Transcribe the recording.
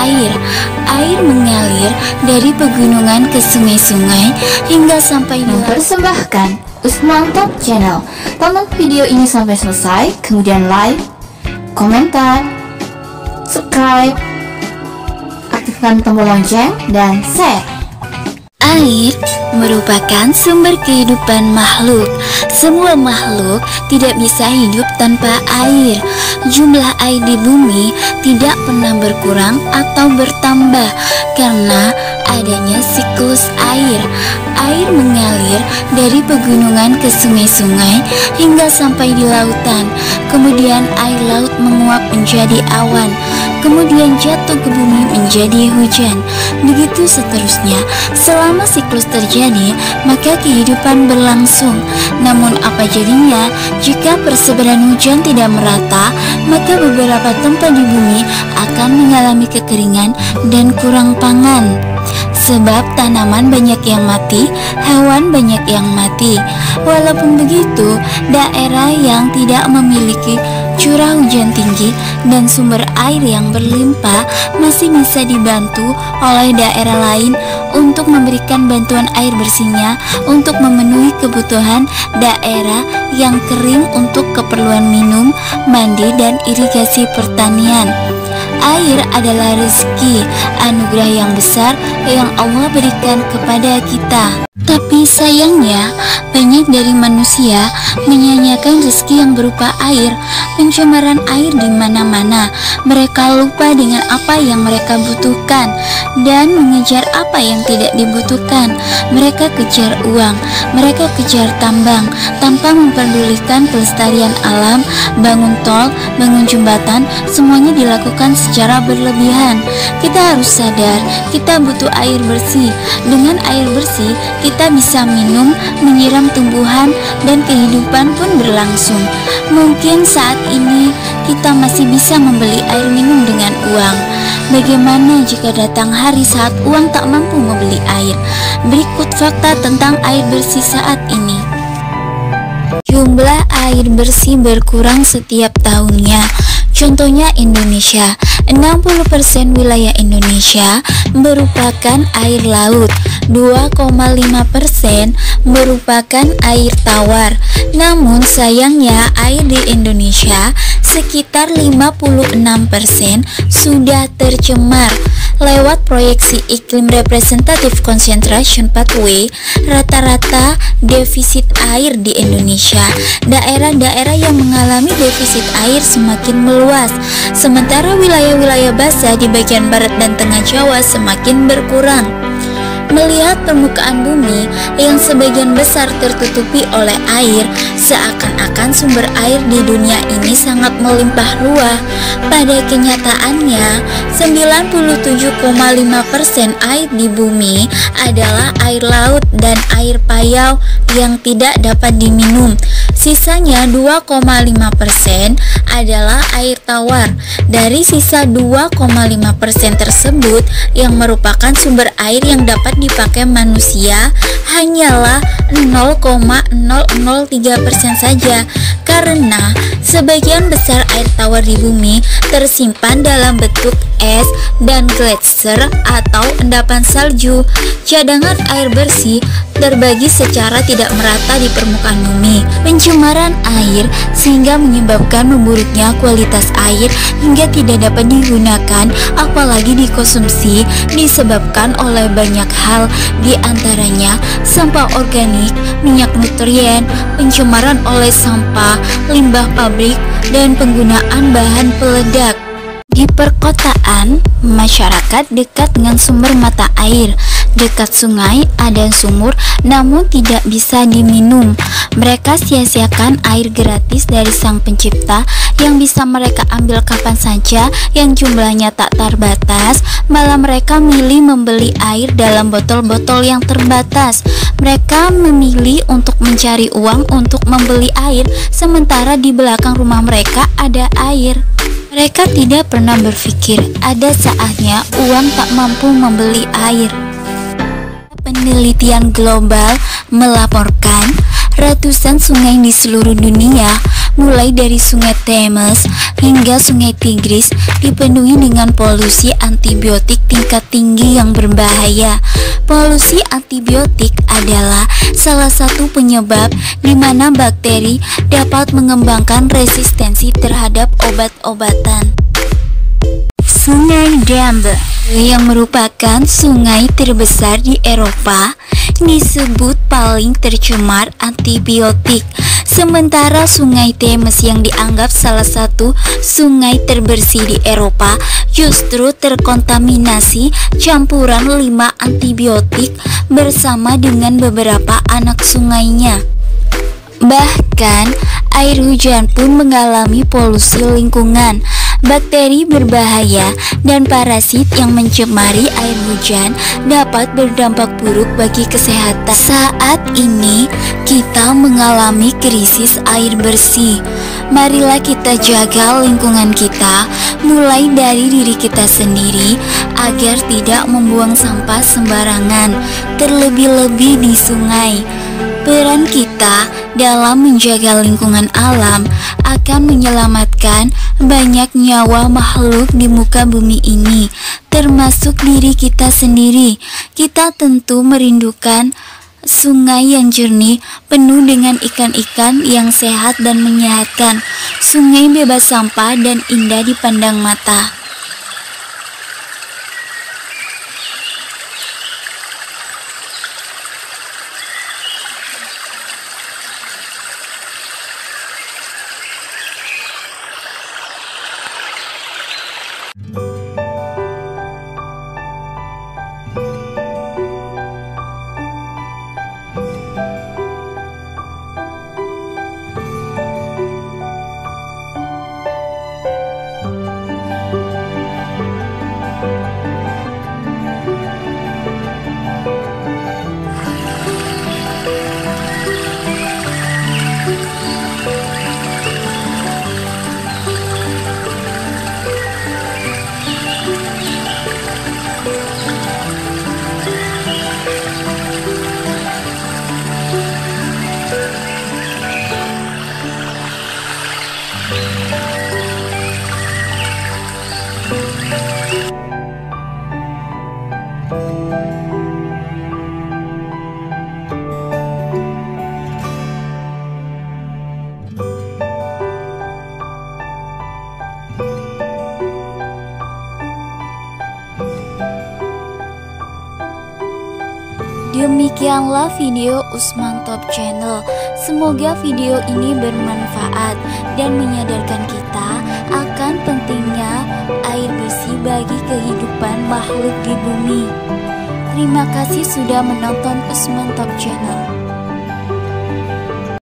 air. Air mengalir dari pegunungan ke sungai-sungai hingga sampai mempersembahkan Usman Top Channel. Tonton video ini sampai selesai, kemudian like, komentar, subscribe, aktifkan tombol lonceng, dan share. Air merupakan sumber kehidupan makhluk. Semua makhluk tidak bisa hidup tanpa air. Jumlah air di bumi tidak pernah berkurang atau bertambah karena adanya siklus air. Air mengalir dari pegunungan ke sungai-sungai hingga sampai di lautan. Kemudian air laut menguap menjadi awan, kemudian jatuh ke bumi menjadi hujan. Begitu seterusnya. Selama siklus terjadi, maka kehidupan berlangsung. Namun apa jadinya jika persebaran hujan tidak merata? Maka beberapa tempat di bumi akan mengalami kekeringan dan kurang pangan. Sebab tanaman banyak yang mati, hewan banyak yang mati. Walaupun begitu, daerah yang tidak memiliki curah hujan tinggi dan sumber air yang berlimpah masih bisa dibantu oleh daerah lain untuk memberikan bantuan air bersihnya untuk memenuhi kebutuhan daerah yang kering untuk keperluan minum, mandi, dan irigasi pertanian. Air adalah rezeki, anugerah yang besar yang Allah berikan kepada kita. Tapi sayangnya, banyak dari manusia menyanyiakan rezeki yang berupa air, pencemaran air di mana-mana. Mereka lupa dengan apa yang mereka butuhkan dan mengejar apa yang tidak dibutuhkan. Mereka kejar uang, mereka kejar tambang tanpa memperdulikan pelestarian alam. Bangun tol, bangun jembatan, semuanya dilakukan secara berlebihan. Kita harus sadar, kita butuh air bersih. Dengan air bersih, kita bisa minum, menyiram tumbuhan, dan kehidupan pun berlangsung. Mungkin saat ini kita masih bisa membeli air minum dengan uang. Bagaimana jika datang hari saat uang tak mampu membeli air? Berikut fakta tentang air bersih saat ini. Jumlah air bersih berkurang setiap tahunnya. Contohnya Indonesia, 60% wilayah Indonesia merupakan air laut, 2,5% merupakan air tawar. Namun sayangnya air di Indonesia sekitar 56% sudah tercemar. Lewat proyeksi iklim representative concentration pathway, rata-rata defisit air di Indonesia. Daerah-daerah yang mengalami defisit air semakin meluas, sementara wilayah-wilayah basah di bagian barat dan tengah Jawa semakin berkurang. Melihat permukaan bumi yang sebagian besar tertutupi oleh air, seakan-akan sumber air di dunia ini sangat melimpah ruah. Pada kenyataannya, 97,5% air di bumi adalah air laut dan air payau yang tidak dapat diminum. Sisanya 2,5% adalah air tawar. Dari sisa 2,5% tersebut yang merupakan sumber air yang dapat dipakai manusia hanyalah 0,003% saja, karena sebagian besar air tawar di bumi tersimpan dalam bentuk es dan gletser atau endapan salju. Cadangan air bersih terbagi secara tidak merata di permukaan bumi. Pencemaran air sehingga menyebabkan memburuknya kualitas air hingga tidak dapat digunakan apalagi dikonsumsi, disebabkan oleh banyak hal, di antaranya sampah organik, minyak nutrien, pencemaran oleh sampah, limbah pabrik, dan penggunaan bahan peledak. Di perkotaan, masyarakat dekat dengan sumber mata air. Dekat sungai ada sumur namun tidak bisa diminum. Mereka sia-siakan air gratis dari Sang Pencipta yang bisa mereka ambil kapan saja, yang jumlahnya tak terbatas. Malah mereka milih membeli air dalam botol-botol yang terbatas. Mereka memilih untuk mencari uang untuk membeli air, sementara di belakang rumah mereka ada air. Mereka tidak pernah berpikir ada saatnya uang tak mampu membeli air. Penelitian global melaporkan ratusan sungai di seluruh dunia, mulai dari Sungai Thames, hingga Sungai Tigris dipenuhi dengan polusi antibiotik tingkat tinggi yang berbahaya. Polusi antibiotik adalah salah satu penyebab di mana bakteri dapat mengembangkan resistensi terhadap obat-obatan. Sungai Danube yang merupakan sungai terbesar di Eropa disebut paling tercemar antibiotik. Sementara Sungai Thames yang dianggap salah satu sungai terbersih di Eropa justru terkontaminasi campuran 5 antibiotik bersama dengan beberapa anak sungainya. Bahkan air hujan pun mengalami polusi lingkungan. Bakteri berbahaya dan parasit yang mencemari air hujan dapat berdampak buruk bagi kesehatan. Saat ini kita mengalami krisis air bersih. Marilah kita jaga lingkungan kita, mulai dari diri kita sendiri agar tidak membuang sampah sembarangan, terlebih-lebih di sungai. Peran kita dalam menjaga lingkungan alam akan menyelamatkan banyak nyawa makhluk di muka bumi ini, termasuk diri kita sendiri. Kita tentu merindukan sungai yang jernih, penuh dengan ikan-ikan yang sehat dan menyehatkan, sungai bebas sampah dan indah dipandang mata. Demikianlah video Usman Top Channel. Semoga video ini bermanfaat dan menyadarkan kita akan pentingnya air bersih bagi kehidupan makhluk di bumi. Terima kasih sudah menonton Usman Top Channel.